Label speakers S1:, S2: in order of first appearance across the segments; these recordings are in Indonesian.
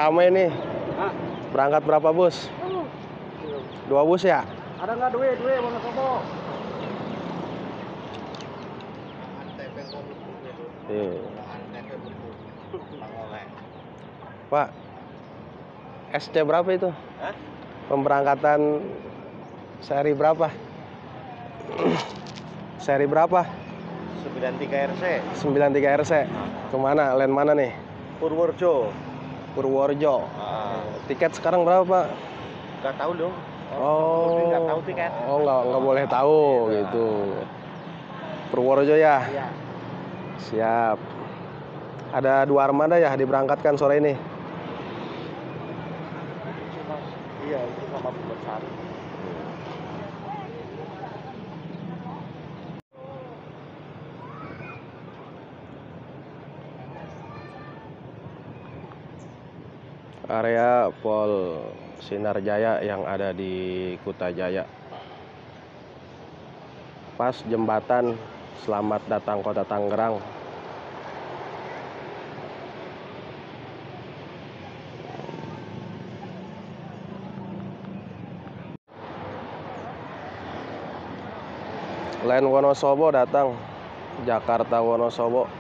S1: rame nih.
S2: Hah?
S1: Berangkat berapa bus? 2 bus ya?
S2: Ada nggak duit Wonosobo?
S1: Iya. Pak, SC berapa itu?
S2: Hah?
S1: Pemberangkatan seri berapa? Seri berapa?
S2: 93 RC.
S1: 93 RC. Kemana? Land mana nih?
S2: Purworejo.
S1: Purworejo. Tiket sekarang berapa, Pak?
S2: Nggak tahu dong.
S1: Oh,
S2: Nggak tahu tiket.
S1: Oh, nggak boleh tahu gitu. Purworejo ya?
S2: Iya.
S1: Siap. Ada 2 armada ya diberangkatkan sore ini?
S2: Iya, itu sama besar.
S1: Area Pol Sinar Jaya yang ada di Kutajaya. Pas jembatan Selamat Datang Kota Tangerang. Land Wonosobo datang, Jakarta Wonosobo.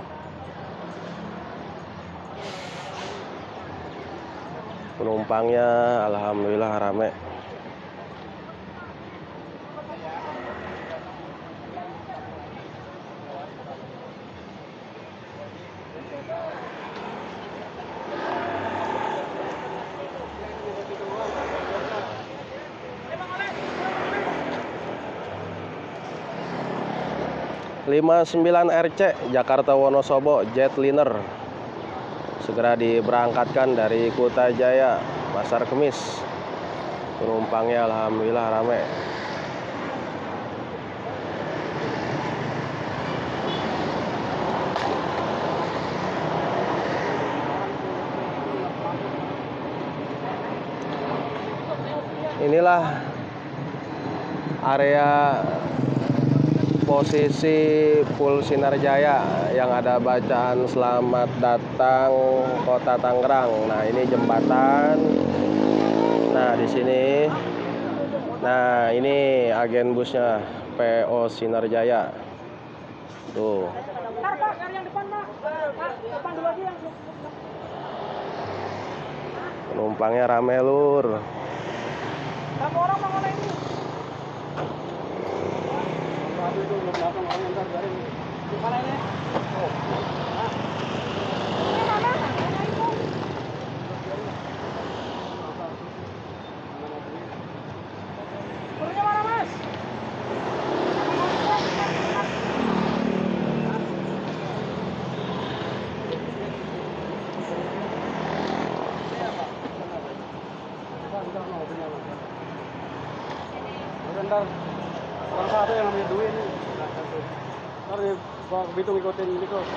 S1: Penumpangnya alhamdulillah rame. ...59 RC Jakarta Wonosobo Jetliner segera diberangkatkan dari Kutajaya Pasar Kemis. Penumpangnya alhamdulillah rame. Inilah area posisi Pul Sinar Jaya yang ada bacaan Selamat Datang Kota Tangerang. Nah, ini jembatan. Nah, di sini. Nah, ini agen busnya PO Sinar Jaya. Tuh. Penumpangnya rame, Lur.
S2: Sama orang mana ini? Aduh, itu belum datang orang yang ntar dari di mana ini? Oh. Ini mana? Mana itu? Turunnya mana, Mas? Ntar orang satu yang ambil duit nih. Ntar Pak Bitung ikutin ini kok.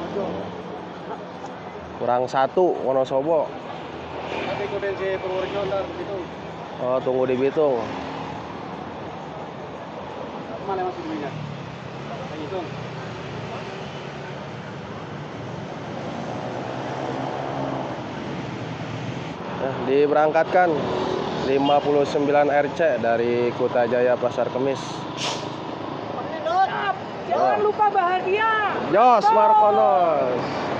S1: Kurang 1 Wonosobo.
S2: Nanti ikutin si Purworejo ntar Bitung.
S1: Oh, tunggu di Bitung.
S2: Mana masih duitnya? Saya hitung.
S1: Nah, diberangkatkan 59 RC dari Kutajaya Pasar Kemis.
S2: Jangan lupa bahagia.
S1: Jos Markonos.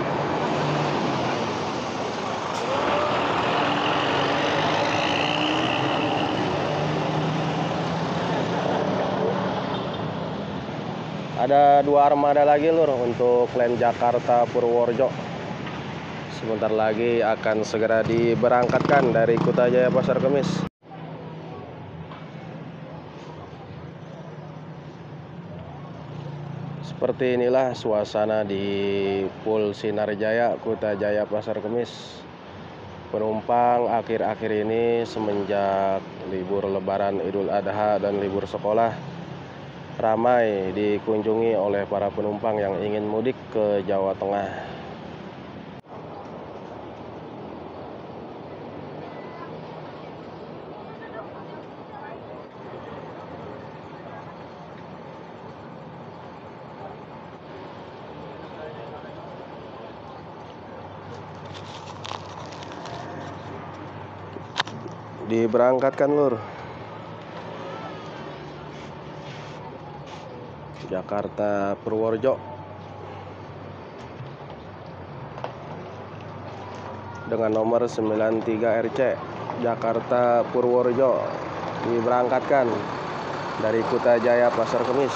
S1: Ada 2 armada lagi, Lur, untuk Land Jakarta Purworejo. Sebentar lagi akan segera diberangkatkan dari Kutajaya Pasar Kemis. Seperti inilah suasana di Pul Sinar Jaya, Kutajaya Pasar Kemis. Penumpang akhir-akhir ini semenjak libur Lebaran Idul Adha dan libur sekolah ramai dikunjungi oleh para penumpang yang ingin mudik ke Jawa Tengah. Diberangkatkan lur. Jakarta Purworejo dengan nomor 93 RC Jakarta Purworejo diberangkatkan dari Kutajaya Pasar Kemis.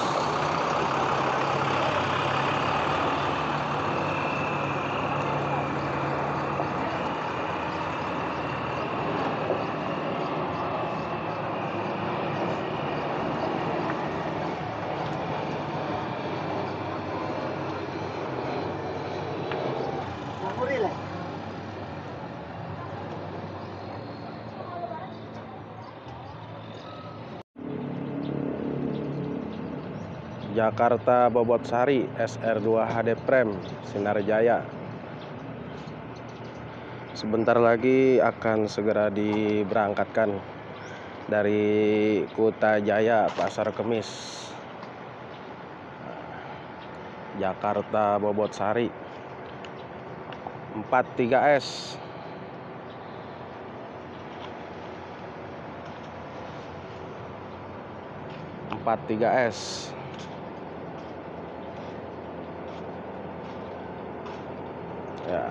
S1: Jakarta Bobotsari SR2 HD Prem Sinarjaya sebentar lagi akan segera diberangkatkan dari Kutajaya Pasar Kemis. Jakarta Bobotsari 43S. Ya.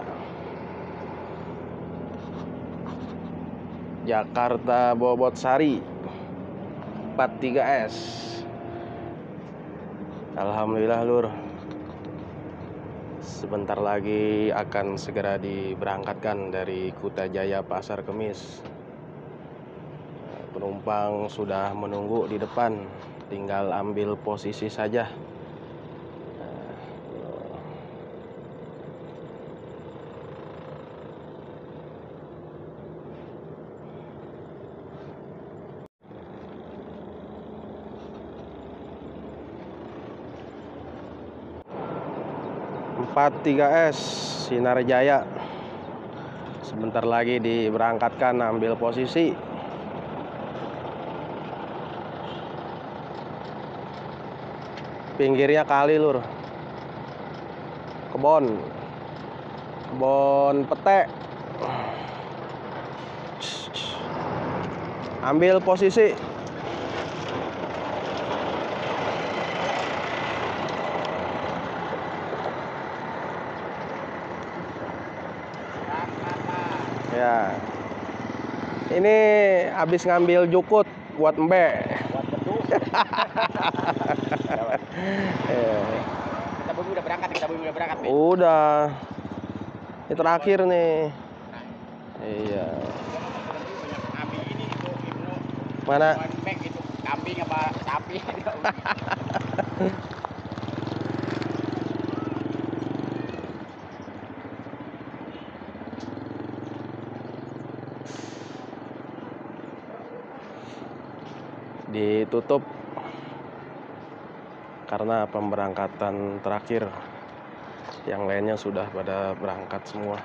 S1: Jakarta Bobotsari 43S. Alhamdulillah lur, sebentar lagi akan segera diberangkatkan dari Kutajaya Pasar Kemis. Penumpang sudah menunggu di depan, tinggal ambil posisi saja. Empat 3S Sinarjaya sebentar lagi diberangkatkan, ambil posisi. Pinggirnya kali lur, kebon pete. Ambil posisi. Ya, ini habis ngambil jukut buat embe.
S2: Buat beduk. Kita udah berangkat.
S1: Udah. Ini terakhir nih. Iya.
S2: Kambing ini itu Ibnu.
S1: Mana?
S2: Itu kambing apa sapi?
S1: Ditutup karena pemberangkatan terakhir, yang lainnya sudah pada berangkat semua.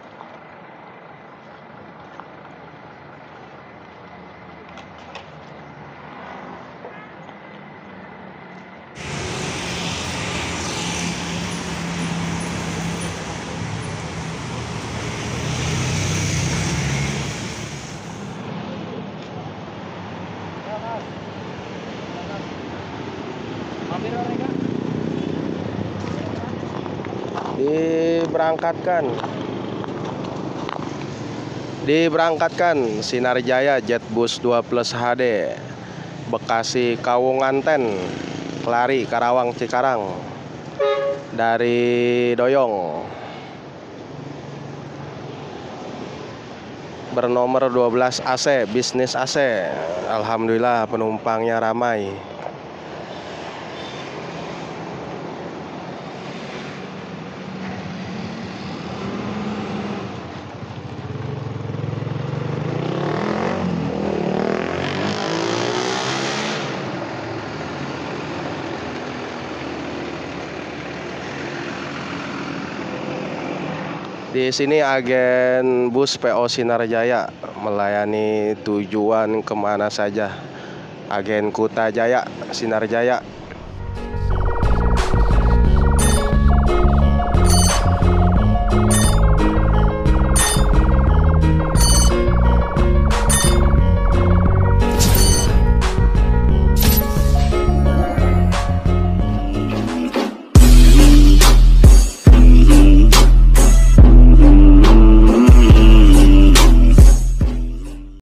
S1: Diberangkatkan Sinarjaya Jetbus 2 Plus HD Bekasi Kawunganten Kelari Karawang Cikarang dari Doyong bernomor 12 AC bisnis AC. Alhamdulillah penumpangnya ramai. Di sini agen bus PO Sinarjaya melayani tujuan kemana saja. Agen Kutajaya Sinarjaya.